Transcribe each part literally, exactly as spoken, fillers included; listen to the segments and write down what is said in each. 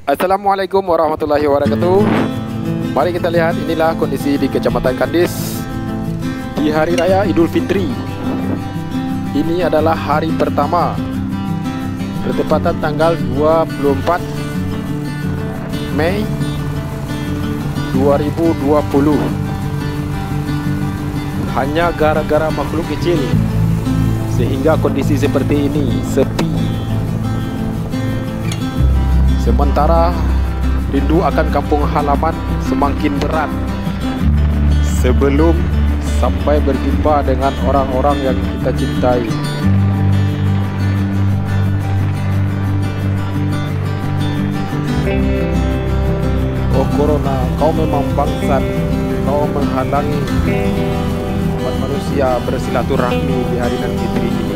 Assalamualaikum warahmatullahi wabarakatuh. Mari kita lihat inilah kondisi di Kecamatan Kandis di Hari Raya Idul Fitri. Ini adalah hari pertama, bertepatan tanggal dua puluh empat Mei dua ribu dua puluh. Hanya gara-gara makhluk kecil sehingga kondisi seperti ini, sepi. Sementara rindu akan kampung halaman semakin berat sebelum sampai berjumpa dengan orang-orang yang kita cintai. Oh Corona, kau memang bangsat. Kau menghalangi umat manusia bersilaturahmi di hari Idul Fitri ini.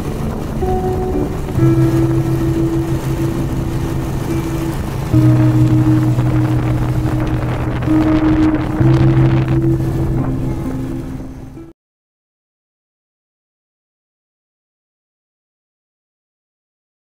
Thank you.